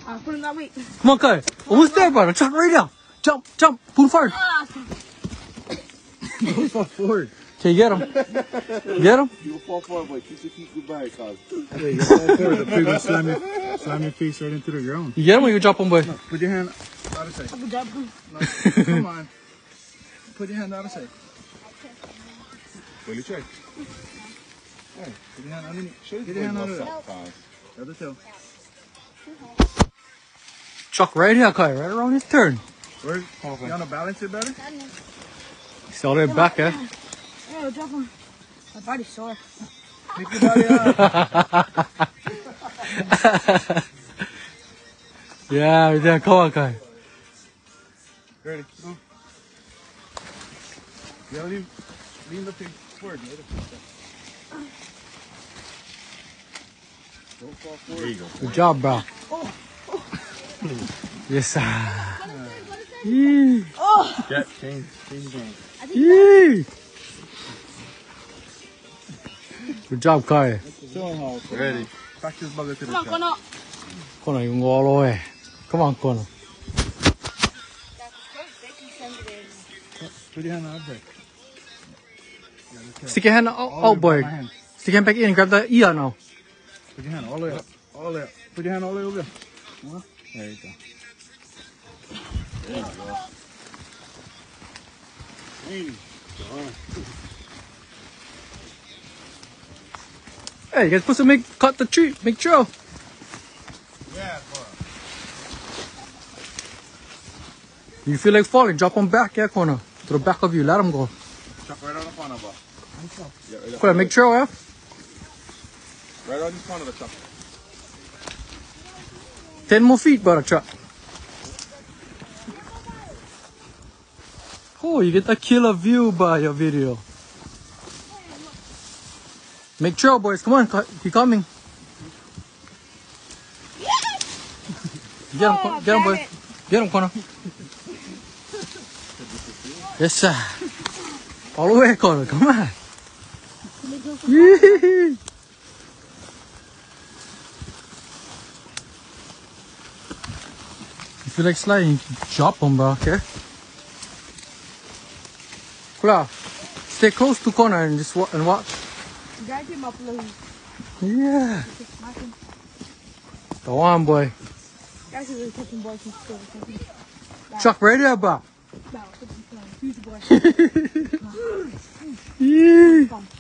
Put him that way. Come on, Kai. Almost there, brother. Chuck right now. Jump, jump. Pull forward. Go forward. Okay, get him. Get him. You fall forward, boy. Keep your feet goodbye, cuz. Wait, you fall forward. The pig will slam your face right into the ground. You get him or you drop him, boy? No, put your hand out of sight. Good job. No, come on. Put your hand out of sight. Will you try? Hey, put your hand underneath. Get your hand out of there. The other toe. Chuck right here, Kai. Right around his turn. Where? You want to balance it better? He's all the way back, eh? Yeah, drop him. My body's sore. Pick your body up. Yeah, right there. Come on, Kai. Ready? Go. You gotta lean the pig forward. Don't fall forward. There you go. Good job, bro. Yes, sir. Yee. Yeah, change game. Yee. Good job, Kai. Show him how. Ready. Back this bugger to the Come on, shop. Connor. Connor, you can go all the way. Come on, Connor. Put your hand out there. Stick your hand out, boy. Stick your hand back in and grab the ear now. Put your hand all the way up. All the way up. Put your hand all the way over there. There you go. There you go. Hey, you guys supposed to cut the tree, make sure. Yeah, boy. You feel like falling, drop him back, yeah, Connor. To the back of you, let him go. Chuck right on the corner, boy. Yeah, right Connor, make sure, yeah? Right on this corner, the chuck. 10 more feet, brother, Chuck. Oh, you get a killer view by your video. Make sure, boys. Come on, keep coming. Get him, boy. Get him, Connor. Yes, sir. All the way, Connor. Come on. Yee. If you like sliding, drop him, bro, okay? Kula, stay close to Connor and just and watch. Drag him up, Louis. Yeah. Go on, boy. Guys, he's really touching boys and still. Chuck right there, bro. No, huge boy. Yee. Come.